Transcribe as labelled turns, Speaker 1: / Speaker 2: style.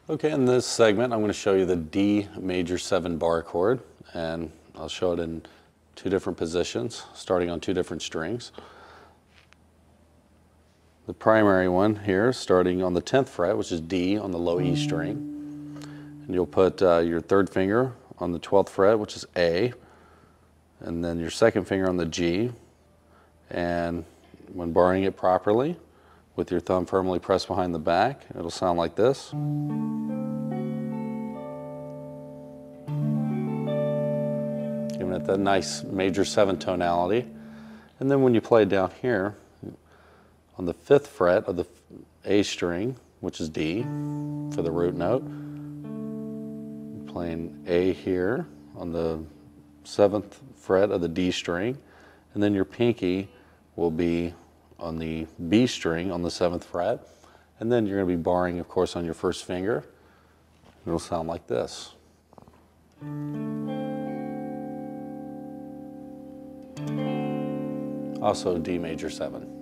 Speaker 1: Okay, in this segment I'm going to show you the D major 7 bar chord, and I'll show it in 2 different positions, starting on 2 different strings. The primary one here, starting on the 10th fret, which is D on the low E string. And you'll put your 3rd finger on the 12th fret, which is A, and then your 2nd finger on the G. And when barring it properly, with your thumb firmly pressed behind the back, it'll sound like this. Giving it that nice major 7 tonality. And then when you play down here, on the 5th fret of the A string, which is D, for the root note, playing A here on the 7th fret of the D string, and then your pinky will be on the B string on the 7th fret, and then you're going to be barring, of course, on your 1st finger. It'll sound like this. Also D major 7.